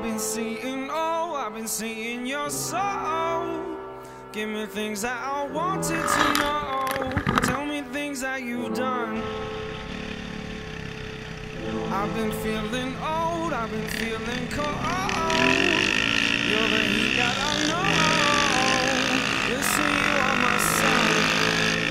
I've been seeing, oh, I've been seeing your soul. Give me things that I wanted to know. Tell me things that you've done. I've been feeling old, I've been feeling cold. You're the heat that I know. Listen, you are my sun.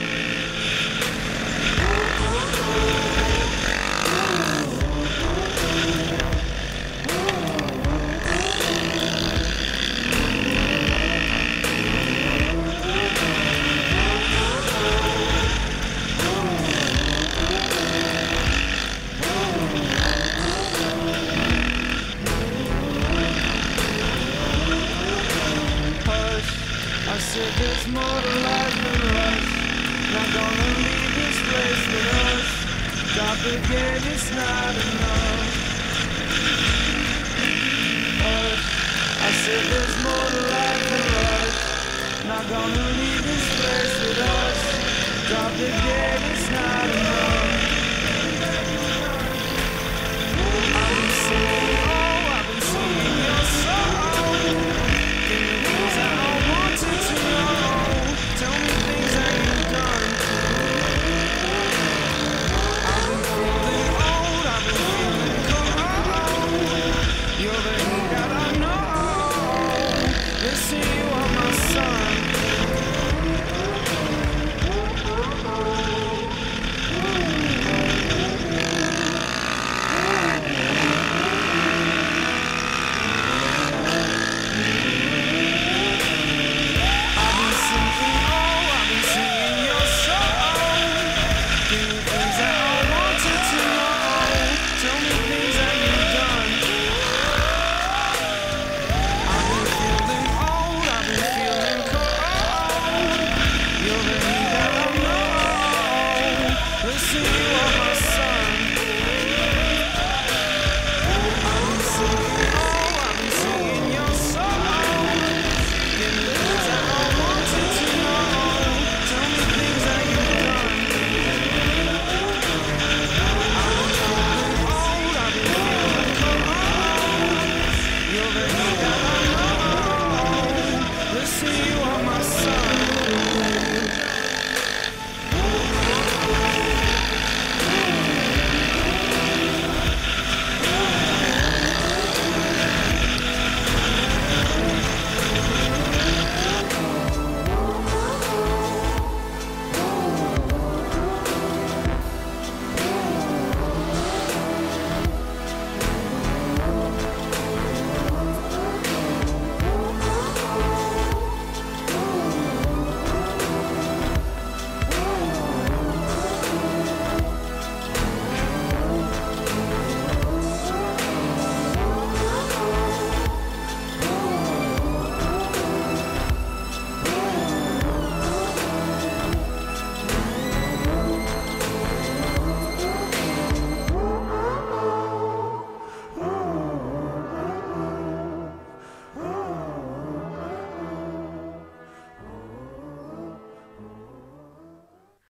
I said there's more to life than rush. Not gonna leave this place with us. Stop again, it's not enough. Hush. I said there's more to life than rush. Not gonna leave this place with us. Stop again, it's not enough.